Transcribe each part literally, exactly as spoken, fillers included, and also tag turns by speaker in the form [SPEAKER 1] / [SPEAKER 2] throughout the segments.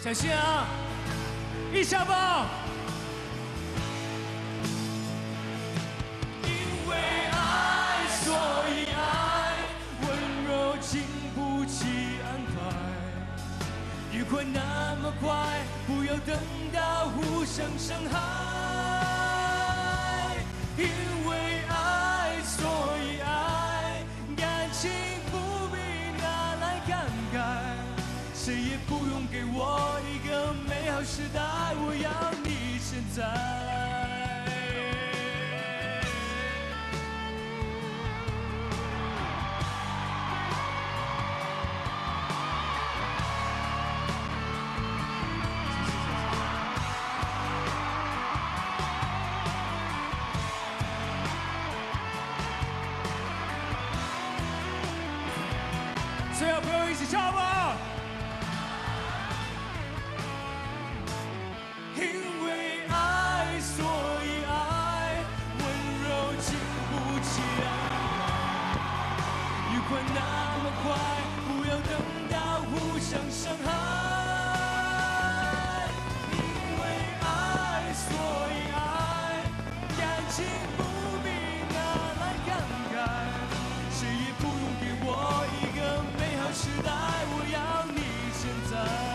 [SPEAKER 1] 相信啊，一下吧。因为爱，所以爱，温柔经不起安排。愉快那么快，不要等到互相伤害。因为爱，所以爱，感情不必拿来感慨。谁也不用给我一个美好时代，我要你现在。所有朋友一起唱吧！因为爱，所以爱，温柔经不起安排。愉快那么快，不要等到互相伤害。因为爱，所以爱，感情不必拿来感慨。谁也不用给我一个美好时代，我要你现在。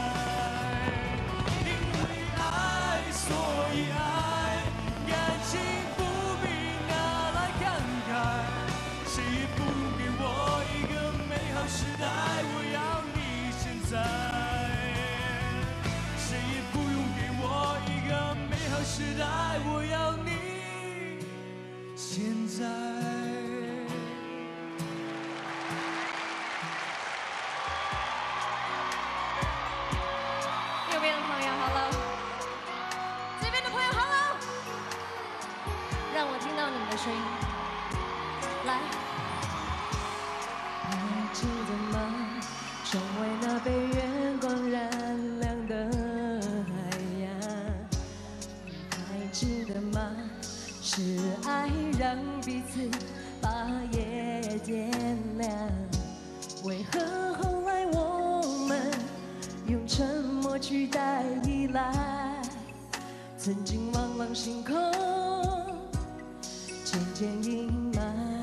[SPEAKER 1] 所以爱，感情不必拿来感慨。谁也不用给我一个美好时代，我要你现在。谁也不用给我一个美好时代，我要你现在。
[SPEAKER 2] 右边的朋友 ，Hello。让我听到你们的声音，来。
[SPEAKER 3] 还记得吗？成为那被月光燃亮的海洋。还记得吗？是爱让彼此把夜点亮。为何后来我们用沉默取代依赖？曾经望望星空。渐渐阴霾，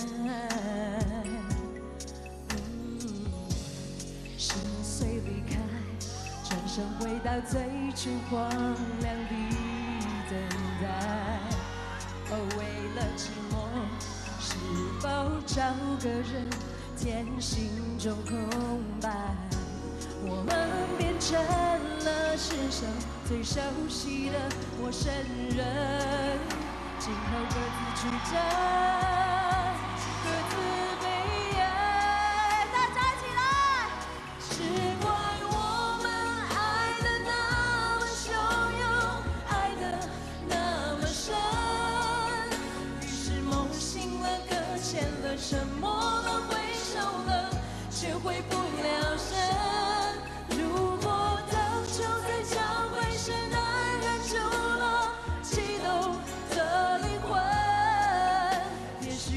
[SPEAKER 3] 嗯，心碎离开，转身回到最初荒凉的等待。哦，为了寂寞，是否找个人填心中空白？我们变成了世上最熟悉的陌生人。今后各自曲折，各自悲哀。大家一起来！只怪我们爱得那么汹涌，爱得那么深。于是梦醒了，搁浅了，沉默了，回首了，却回不了身。如果当初在交汇时安然就落，悸动的灵魂，也许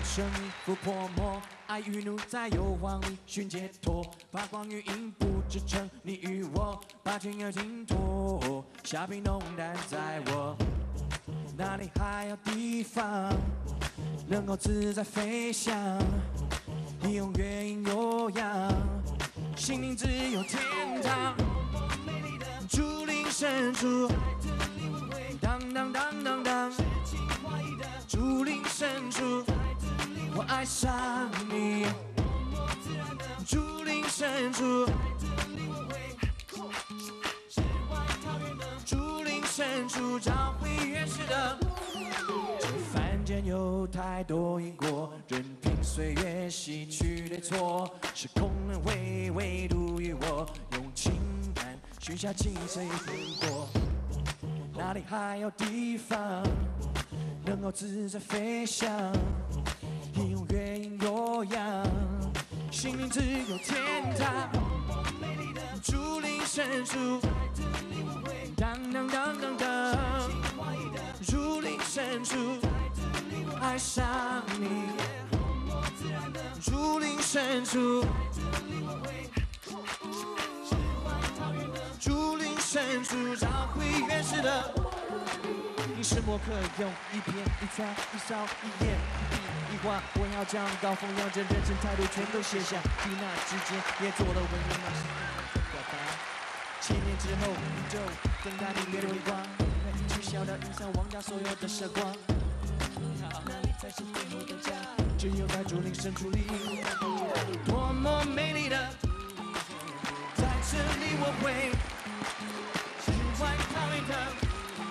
[SPEAKER 1] 生一副泼墨，爱与怒在诱惑里寻解脱，发光与影不支撑你与我，把情而尽托，下笔浓淡在我，哪里还有地方能够自在飞翔？你用乐音悠扬，心灵只有天堂。竹林深处，当当当当当，竹林深处，我爱上你。竹林深处，竹林深处找回原始的。这凡间有太多因果，任凭岁月洗去对错，是空轮回，唯独于我用情感许下青翠生活。哪里还有地方能够自在飞翔？应用乐音悠扬，心灵只有天堂。竹林深处，当当当当当，竹林深处，爱上你。竹林深处，竹林深处找回原始的。你是墨可用，一篇一草一草一叶一笔一画，我要将高峰扬着人生态度全都写下，刹那之间也做了文人那些表达。千年之后，宇宙等待你掠微光，取消掉影响忘掉所有的时光。那里才是最后的家，只有在竹林深处里，多么美丽的，在这里我会世外桃源的。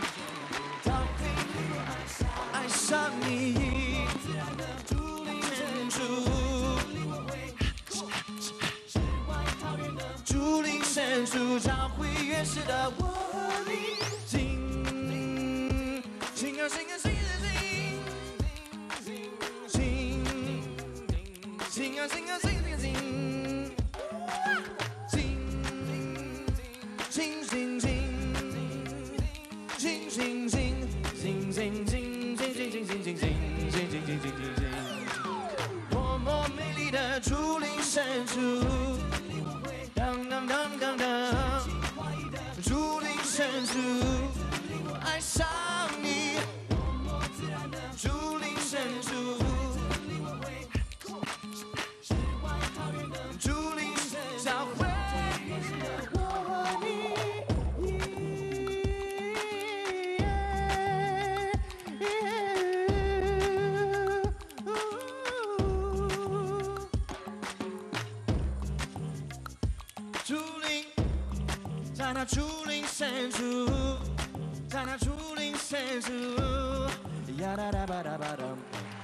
[SPEAKER 1] 爱上你，竹林深处，竹林深处找回原始的我。心，心啊心啊心啊心，心，心啊心啊心啊心，心，心心心，心心心，心心心。多么美丽的竹林深处，当当当当当，竹林深处，爱上你。竹林深处，竹林找回我和你。在那竹林深处，在那竹林深处，呀哒哒吧哒吧哒。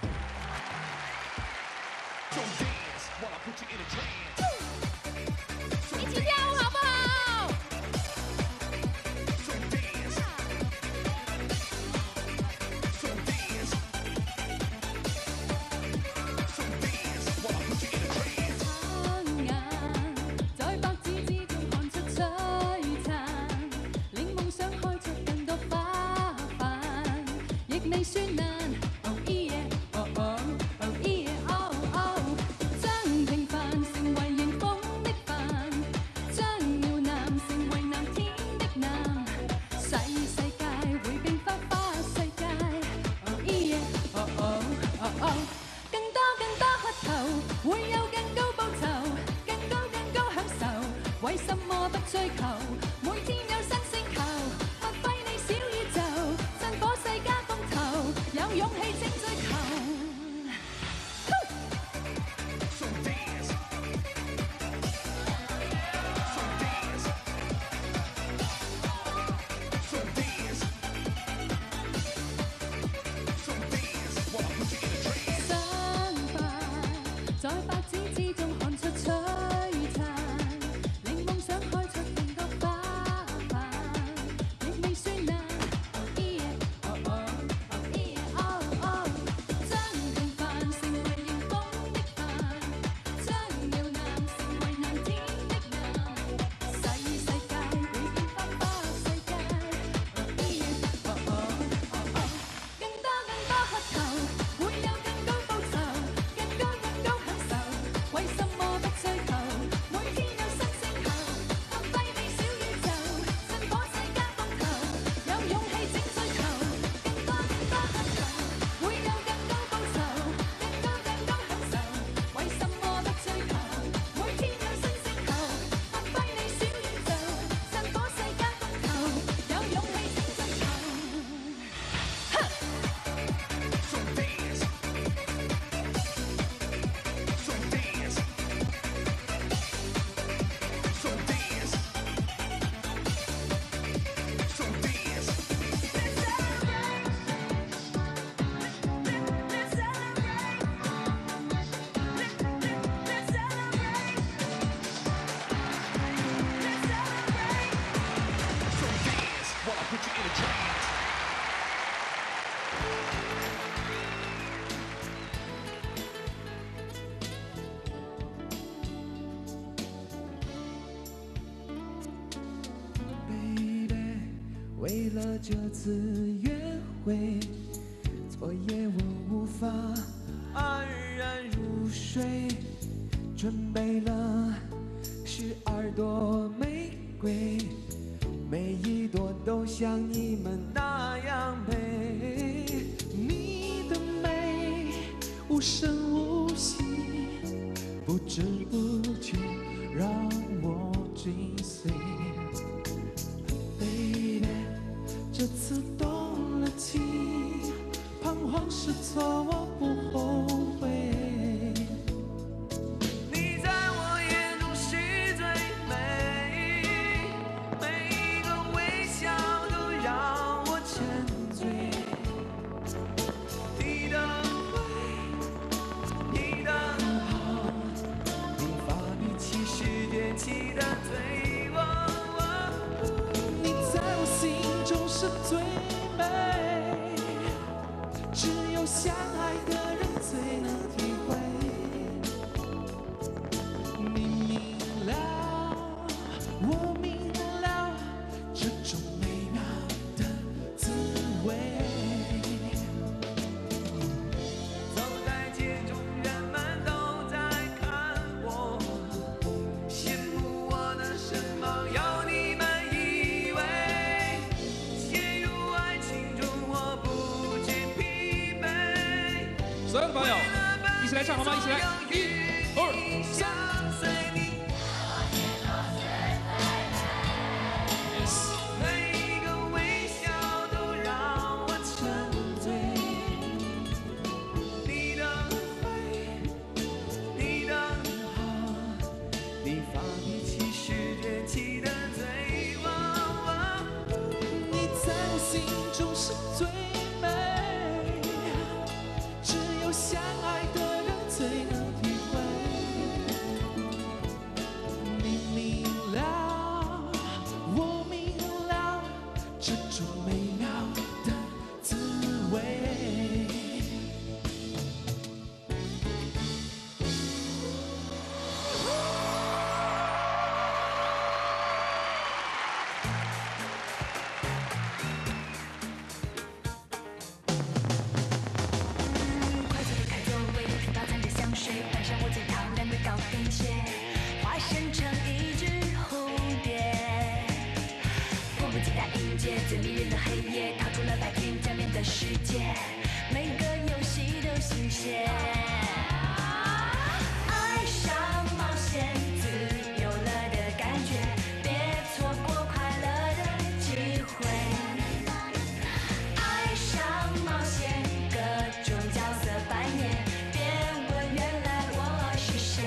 [SPEAKER 2] 一起跳舞好不好？苍眼在白紙之中看出璀璨，令夢想開出更多花瓣，亦未算難。Oh yeah, oh oh, oh yeah, oh oh， 將平凡成為迎風的帆，將鳥男成為藍天的藍，細世界會變花花世界。Oh yeah, oh oh, oh oh， 更多更多渴求，會有更高報酬，更高更高享受，為什麼不追求？每天有新星球，發揮你小宇宙，震火世加風頭，有勇氣請追求。想吧，在白紙之中看出璀璨，令夢想開出更多花瓣，亦未算難。Oh yeah, oh oh, oh yeah, oh oh， 將平凡成為迎風的帆，將鳥男成為藍天的藍，細世界會變花花世界。Oh yeah, oh oh, oh oh，更多更多渴求，會有更高報酬，
[SPEAKER 1] 为了这次约会，昨夜我无法安然入睡，准备了十二朵玫瑰，每一朵都像你们那样美。你的美无声无息，不知不觉让我追随。Baby， 这次动了情，彷徨是错，我不后悔。你在我眼中是最美，每一个微笑都让我沉醉。你的美，你的好，你发比起世界起的最。你在我心中是最美，只有相爱的人最能体会。你明了，我明了，这种美妙的滋味。走在街中，人们都在看我，羡慕我的身旁有你们依偎。陷入爱情中，我不知疲惫。
[SPEAKER 4] 所有的朋友，一起来唱好吗？一起来，一、二、三。
[SPEAKER 1] 每一个微笑都让我沉醉。你的美，你的好，你发比起世界起的最高。你在我心中是最美，只有相爱的人最能体会。你明了，我明了，这种美妙的滋味。
[SPEAKER 5] 快速离开座位，听到藏着香水，换上我最漂亮的高跟鞋，化身成一只蝴蝶，迫不及待迎接最迷人的黑夜，逃出了白天将面的世界，每个游戏都新鲜。爱上冒险，自由了的感觉，别错过快乐的机会。爱上冒险，各种角色扮演，别问原来我是谁。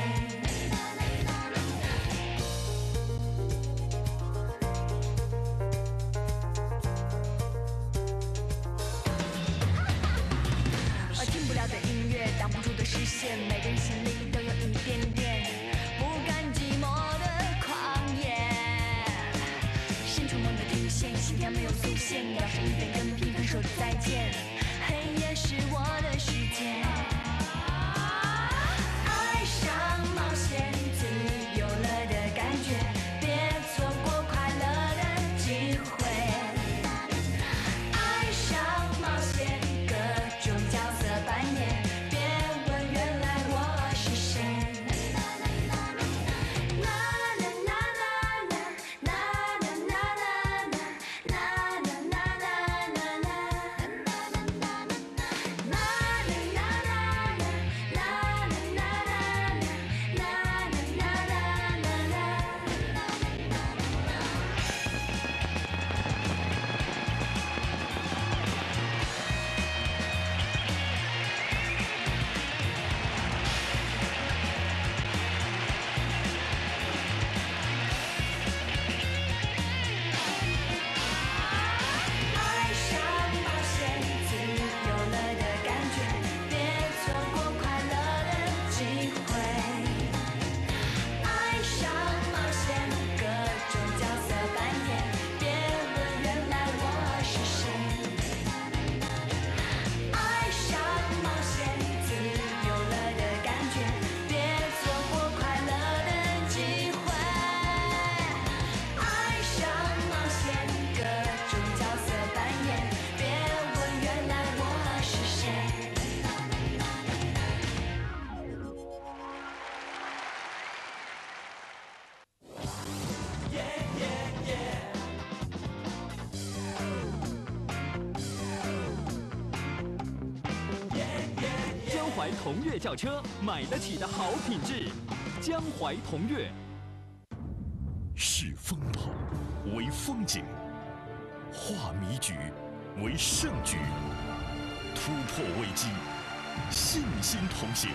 [SPEAKER 6] 同悦轿车，买得起的好品质。江淮同悦。
[SPEAKER 7] 视风貌为风景，化迷局为胜局，突破危机，信心同行。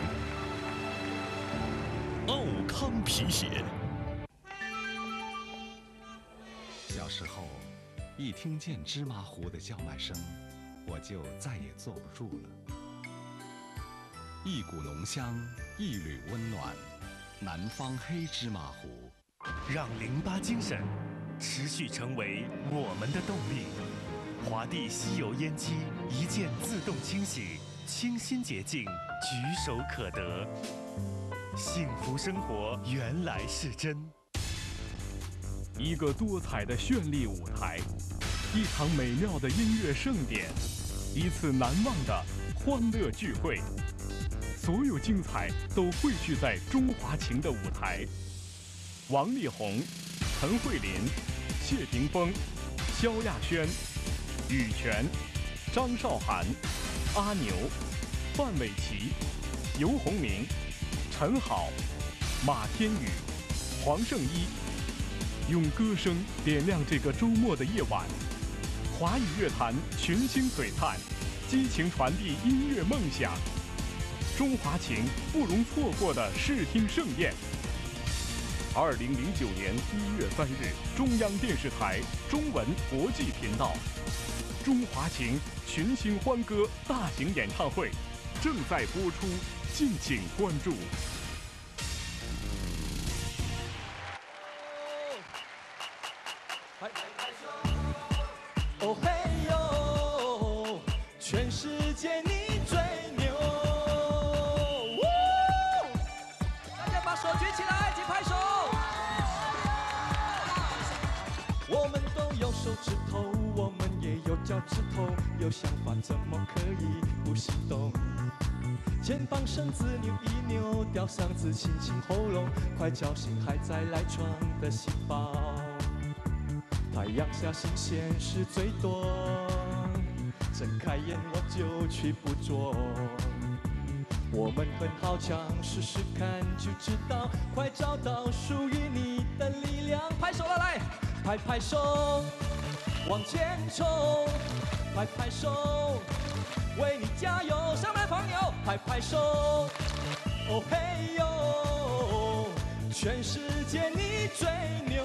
[SPEAKER 7] 奥康皮鞋。
[SPEAKER 8] 小时候，一听见芝麻糊的叫卖声，我就再也坐不住了。一股浓香，一缕温暖，南方黑芝麻糊。
[SPEAKER 9] 让零八精神持续成为我们的动力。华帝吸油烟机一键自动清洗，清新洁净，举手可得。幸福生活原来是真。
[SPEAKER 10] 一个多彩的绚丽舞台，一场美妙的音乐盛典，一次难忘的欢乐聚会。所有精彩都汇聚在中华情的舞台。王力宏、陈慧琳、谢霆锋、萧亚轩、羽泉、张韶涵、阿牛、范玮琪、游鸿明、陈好、马天宇、黄圣依，用歌声点亮这个周末的夜晚。华语乐坛群星璀璨，激情传递音乐梦想。中华情不容错过的视听盛宴。二零零九年一月三日，中央电视台中文国际频道，中华情群星欢歌大型演唱会正在播出，敬请关注。
[SPEAKER 1] 哦嘿呦，全世界你最牛！大家把手举起来，一起拍手。我们都有手指头，我们也有脚趾头，有想法怎么可以不行动？肩膀绳子扭一扭，吊嗓子清清喉咙，快叫醒还在赖床的细胞。太阳下新鲜事最多，睁开眼我就去捕捉。我们很好强，试试看就知道，快找到属于你的力量。拍手了，来，拍拍手，往前冲，拍拍手，为你加油！上来朋友，拍拍手，哦嘿呦，全世界你最牛！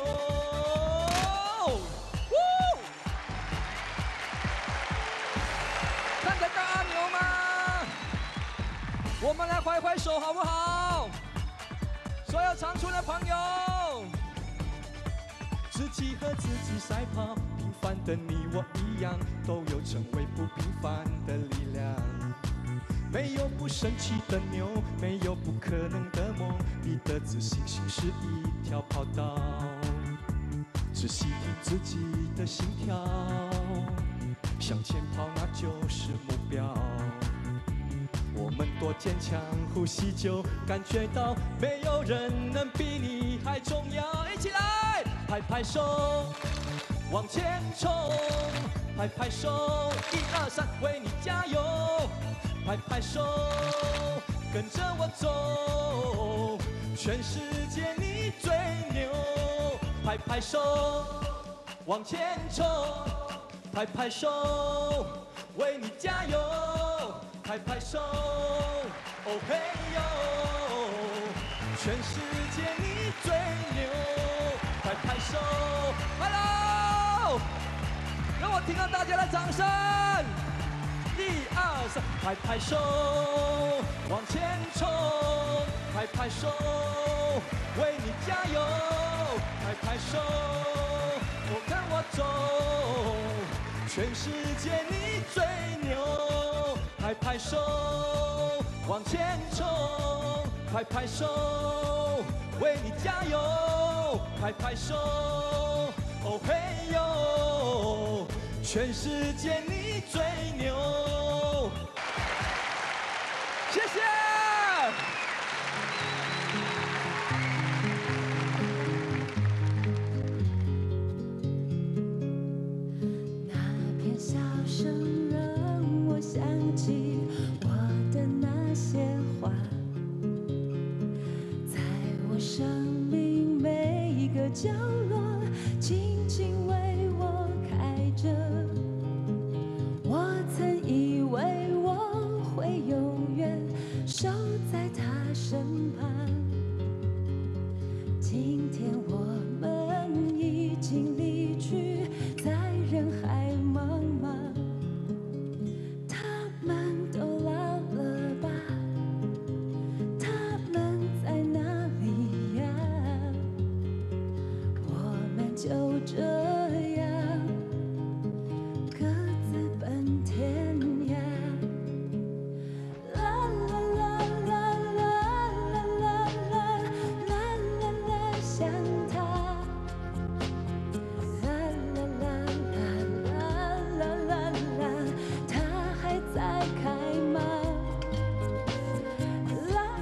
[SPEAKER 1] 看得到阿牛吗？我们来挥挥手好不好？所有长春的朋友，自己和自己赛跑，平凡的你我一样，都有成为不平凡的力量。没有不生气的牛，没有不可能的梦，你的自信心是一条跑道。仔细听自己的心跳，向前跑那就是目标。我们多坚强，呼吸就感觉到，没有人能比你还重要。一起来，拍拍手，往前冲，拍拍手，一二三，为你加油！拍拍手，跟着我走，全世界你最牛！拍拍手，往前冲，拍拍手，为你加油！拍拍手，哦嘿呦，全世界你最牛！拍拍手 ，Hello， 让我听到大家的掌声！一二三，拍拍手，往前冲，拍拍手，为你加油！拍拍手，我跟我走，全世界你最牛！拍拍手，往前冲，拍拍手，为你加油！拍拍手，哦嘿呦，全世界你最牛！谢谢。
[SPEAKER 3] 那片笑声让我想起我的那些生命每一个角落，轻轻为我开着。我曾以为我会永远守在他身旁，今天我们已经离去，在人海茫茫。他们都老了吧？他们在哪里呀？我们就这样各自奔天涯。啦啦啦啦啦啦啦啦啦啦啦，想他。啦啦啦啦啦啦啦啦，他还在开吗？啦。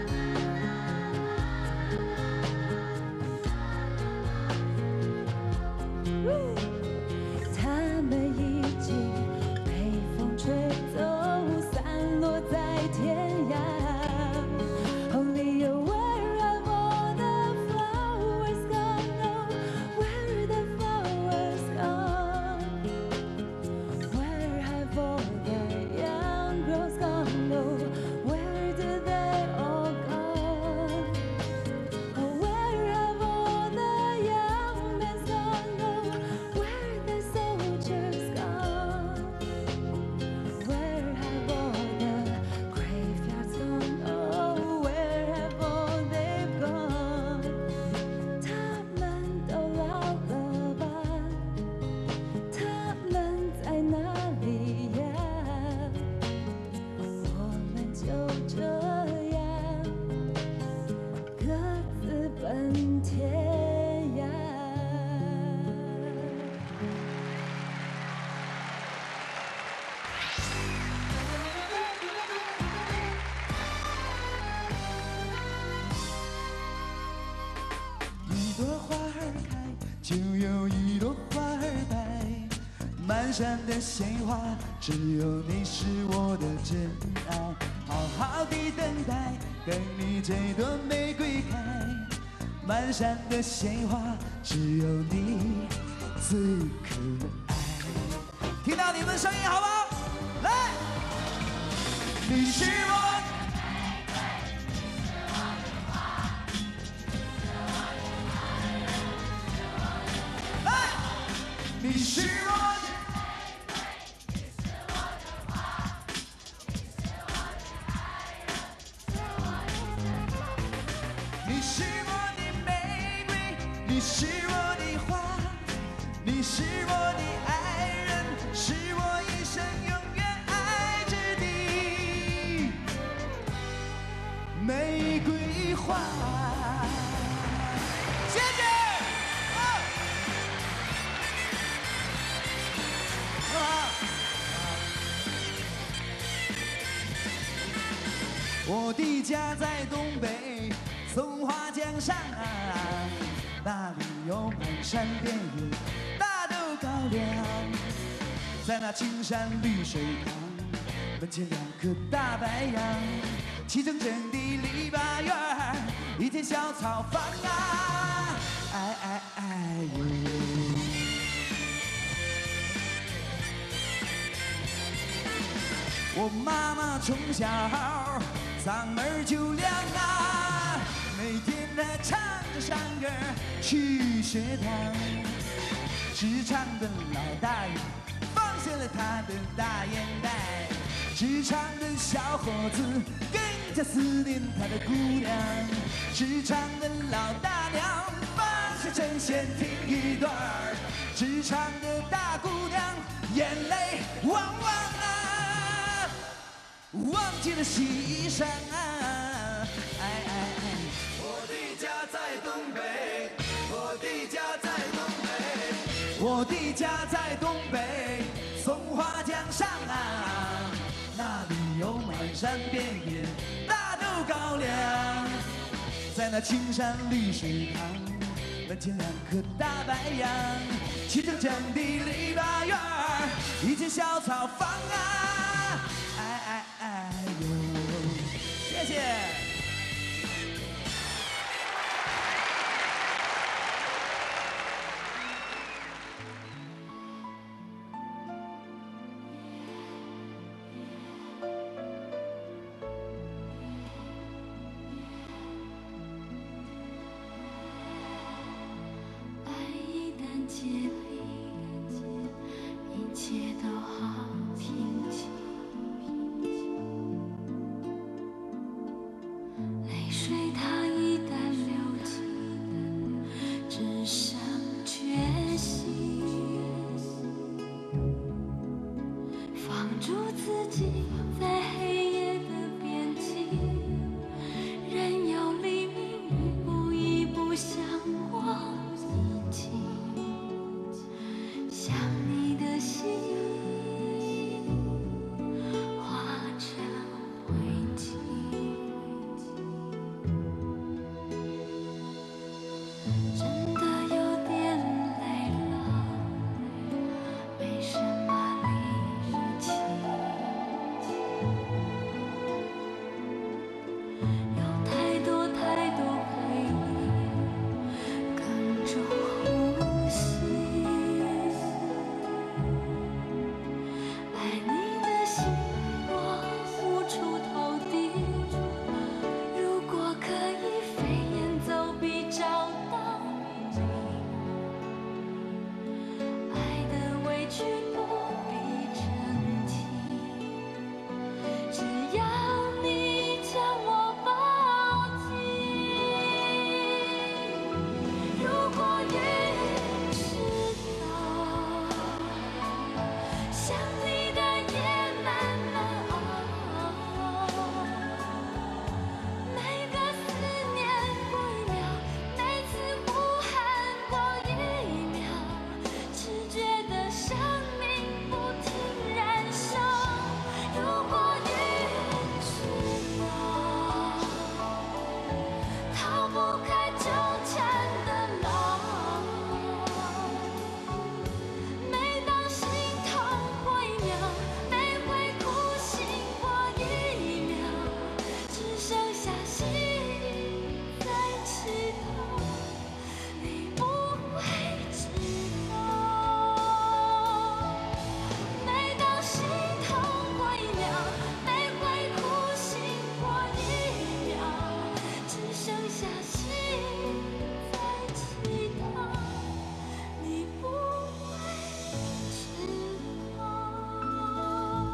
[SPEAKER 3] 他们已经被风吹走，散落在天涯。Only you, where have all the flowers gone? Oh, where the flowers gone? Where have all the young girls gone? Oh, where did they all go? Oh, where have all the young men gone? Oh, where the soldiers gone? Where have all the graveyards gone? Oh, where have all they gone? 他们都老了吧？他们在哪里呀？我们就这样各自奔天涯。
[SPEAKER 1] 一朵花儿开，就有一朵花儿败。满山的鲜花，只有你是我的真爱。好好的等待，等你这朵玫瑰开。满山的鲜花，只有你最可爱。听到你们声音好不好？来，你是我。你是我的，你是我的玫瑰，你是我的花，你是我的爱人，是我一生永远爱着的玫瑰花。谢谢。我的家在东北松花江上啊，那里有满山遍野大豆高粱，在那青山绿水旁，门前两棵大白杨，齐整整的篱笆院儿，一片小草房啊，哎哎哎呦。我妈妈从小嗓门就亮啊，每天她唱着山歌去学堂，职场的老大爷放下了他的大烟袋，职场的小伙子更加思念他的姑娘，职场的老大娘放下针线听一段儿，职场的大姑娘眼泪汪汪啊，忘记了西山啊，哎哎哎！我的家在东北，我的家在东北，我的家在东北，松花江上啊，那里有满山遍野大豆高粱，在那青山绿水旁，门前两棵大白杨，齐整整的篱笆院儿，一间小草房啊，哎哎哎呦！谢谢。
[SPEAKER 5] 下心在祈祷，你不会知道。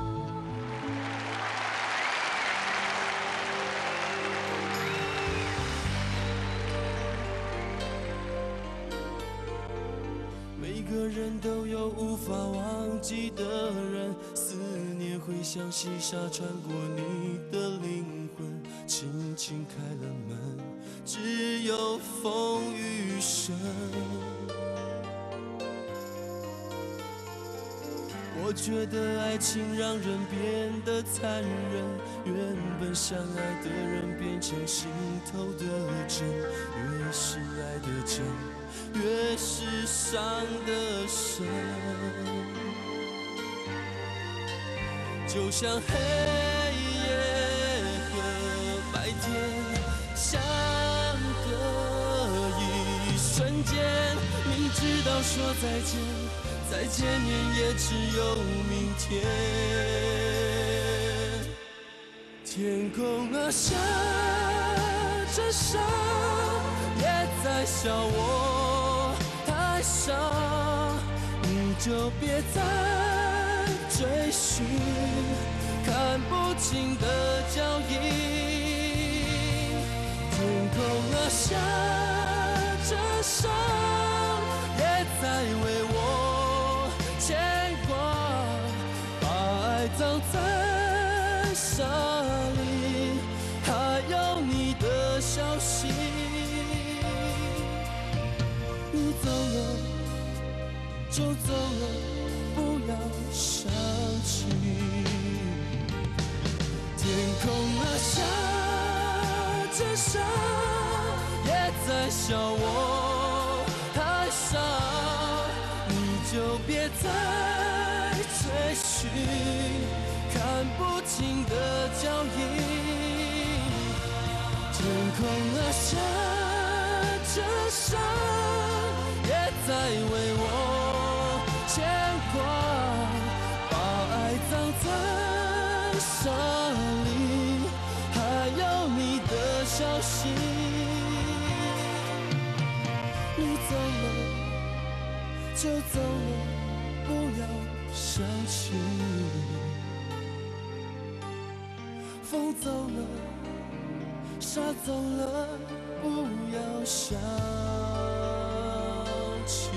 [SPEAKER 1] 每个人都有无法忘记的人，思念会像细沙穿过你的灵魂，轻轻开了门，只有风雨声。我觉得爱情让人变得残忍，原本相爱的人变成心头的针，越是爱的真，越是伤得深。就像黑夜和白天相隔一瞬间，明知道说再见，再见面也只有明天。天空啊，下着沙，也在笑我太傻，你就别再追寻看不清的脚印。天空啊，下着沙，也在为我牵挂，把爱葬在沙里，还有你的消息。你走了就走了，不要想起。天空啊，下着沙，也在笑我太傻，你就别再追寻看不清的脚印。天空啊，下着沙，也在为我牵挂，把爱葬在沙里，还有你的消息。你走了就走了，不要想起。风走了，沙走了，不要想起。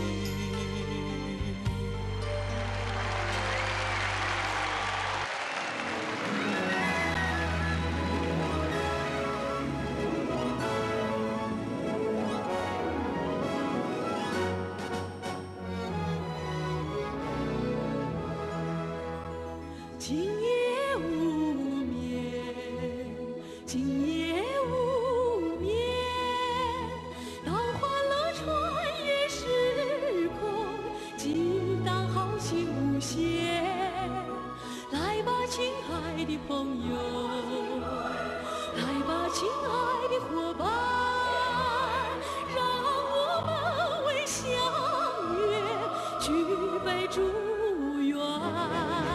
[SPEAKER 3] 今夜无眠，今夜无眠，当欢乐穿越时空，激荡豪情无限。来吧，亲爱的朋友，来吧，亲爱的伙伴，让我们为相约举杯祝愿。